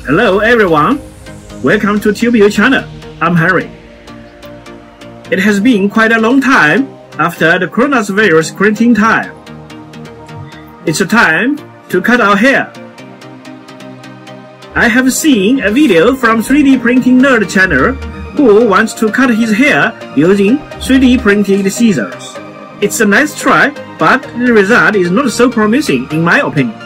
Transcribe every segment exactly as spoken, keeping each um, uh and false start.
Hello everyone, welcome to TubeU channel. I'm Henry. It has been quite a long time after the coronavirus quarantine time. It's a time to cut our hair. I have seen a video from three D Printing Nerd channel who wants to cut his hair using three D printed scissors. It's a nice try, but the result is not so promising in my opinion.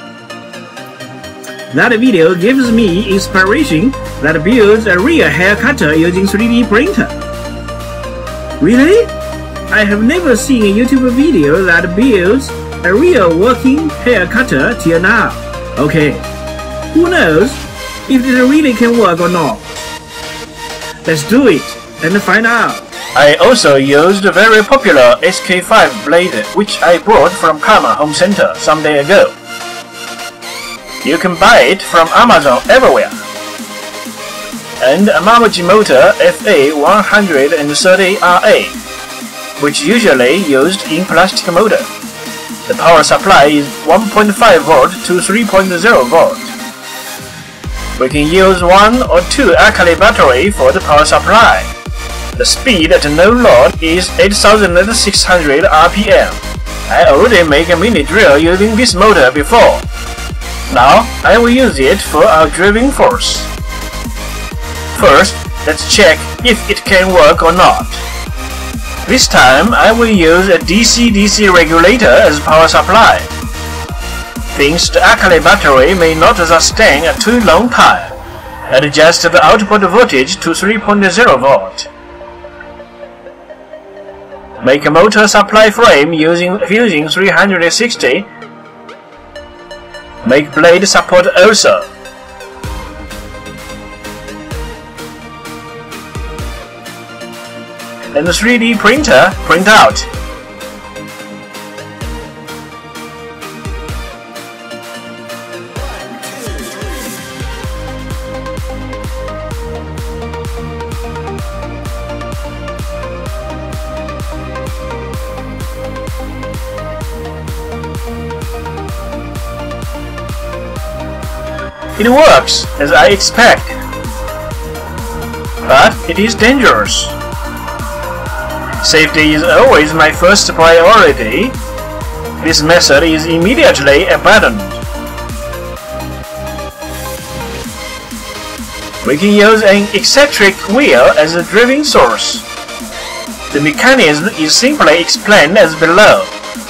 That video gives me inspiration that builds a real hair cutter using three D printer. Really? I have never seen a YouTube video that builds a real working hair cutter till now. Okay, who knows if it really can work or not? Let's do it and find out. I also used a very popular S K five blade which I bought from Karma Home Center some day ago. You can buy it from Amazon everywhere. And a Mamaji motor F A one thirty R A, which usually used in plastic motor. The power supply is one point five volt to three point zero volt. We can use one or two alkali battery for the power supply. The speed at no load is eight thousand six hundred R P M. I already made a mini drill using this motor before. Now I will use it for our driving force. First, let's check if it can work or not. This time I will use a D C D C regulator as power supply. Since the alkali battery may not sustain a too long time, adjust the output voltage to three point zero volt. Make a motor supply frame using fusing three hundred sixty. Make blade support also. And the three D printer print out. It works as I expect, but it is dangerous. Safety is always my first priority. This method is immediately abandoned. We can use an eccentric wheel as a driving source. The mechanism is simply explained as below.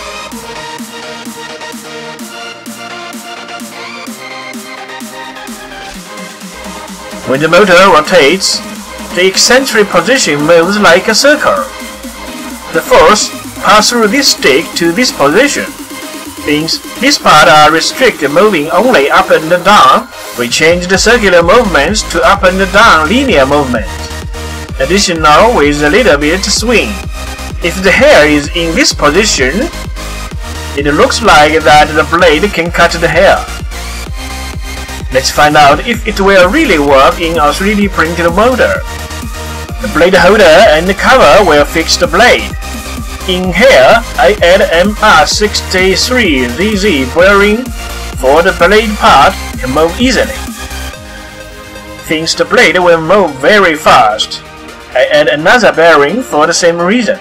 When the motor rotates, the eccentric position moves like a circle. The force passes through this stick to this position. Since this part are restricted moving only up and down, we change the circular movements to up and down linear movement. Additional with a little bit swing. If the hair is in this position, it looks like that the blade can cut the hair. Let's find out if it will really work in our three D printed motor. The blade holder and the cover will fix the blade. In here, I add M R sixty-three Z Z bearing for the blade part to move easily. Since the blade will move very fast, I add another bearing for the same reason.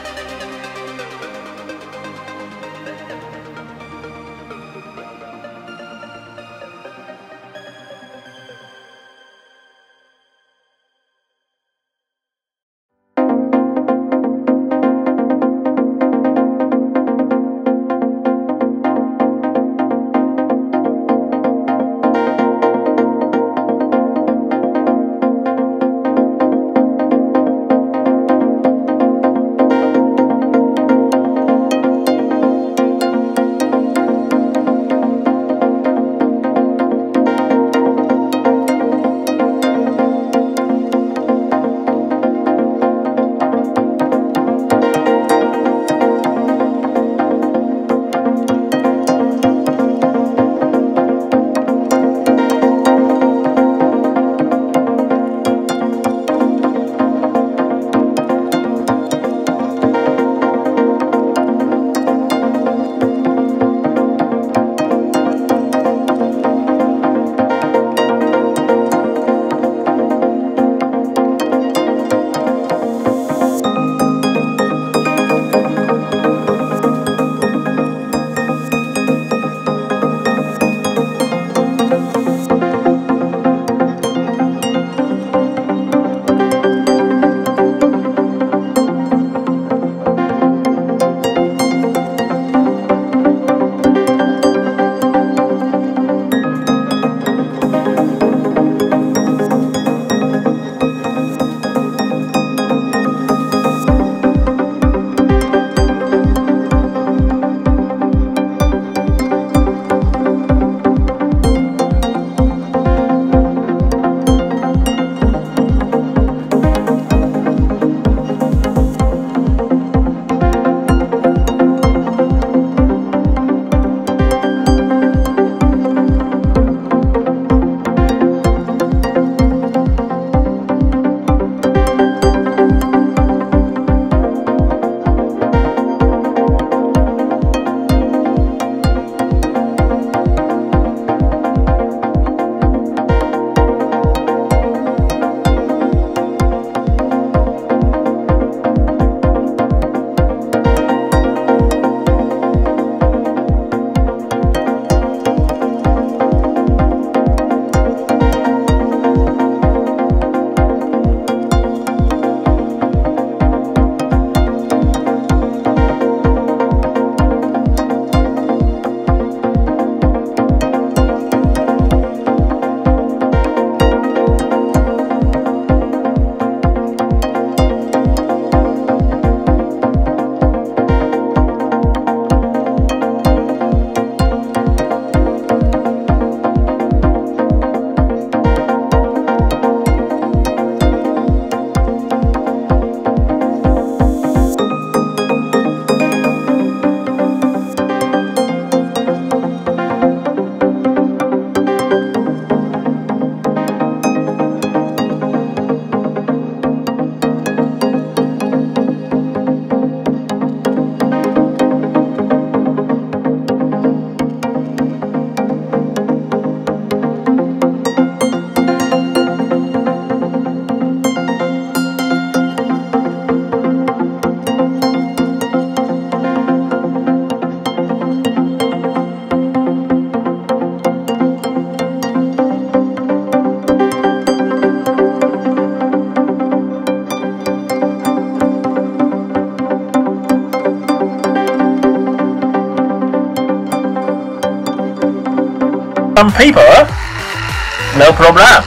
some paper? No problem.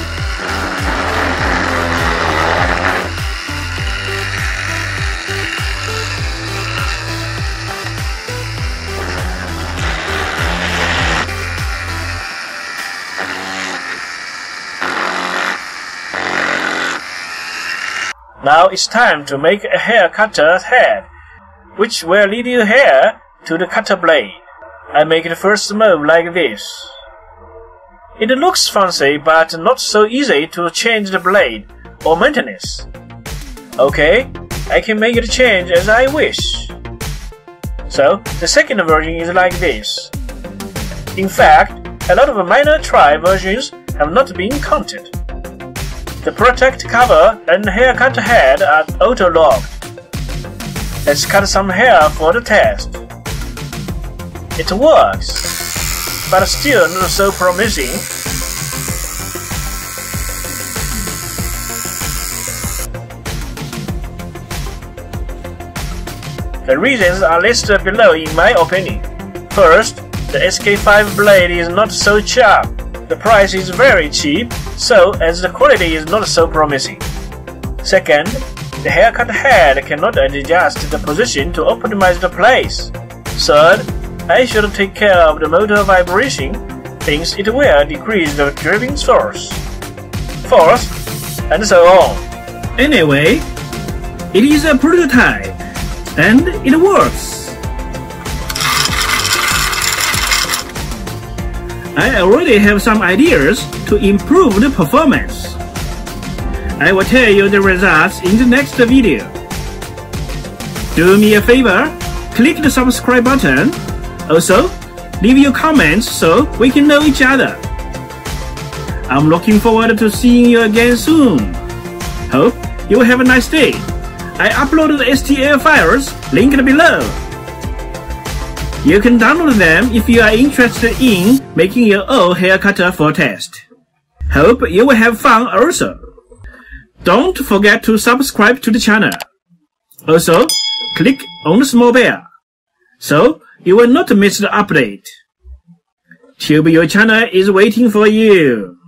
Now it's time to make a hair cutter's head, which will lead your hair to the cutter blade. I make the first move like this. It looks fancy but not so easy to change the blade or maintenance. Okay, I can make it change as I wish. So the second version is like this. In fact, a lot of minor try versions have not been counted. The protect cover and hair cutter head are auto-locked. Let's cut some hair for the test. It works, but still not so promising. The reasons are listed below in my opinion. First, the S K five blade is not so sharp. The price is very cheap, so as the quality is not so promising. Second, the haircut head cannot adjust the position to optimize the place. Third, I should take care of the motor vibration, since it will decrease the driving force. Fourth, and so on. Anyway, it is a prototype, and it works. I already have some ideas to improve the performance. I will tell you the results in the next video. Do me a favor, click the subscribe button. Also, leave your comments so we can know each other. I'm looking forward to seeing you again soon. Hope you will have a nice day. I uploaded the S T L files linked below. You can download them if you are interested in making your own hair cutter for test. Hope you will have fun also. Don't forget to subscribe to the channel. Also, click on the small bell, so you will not miss the update. Tube Your channel is waiting for you.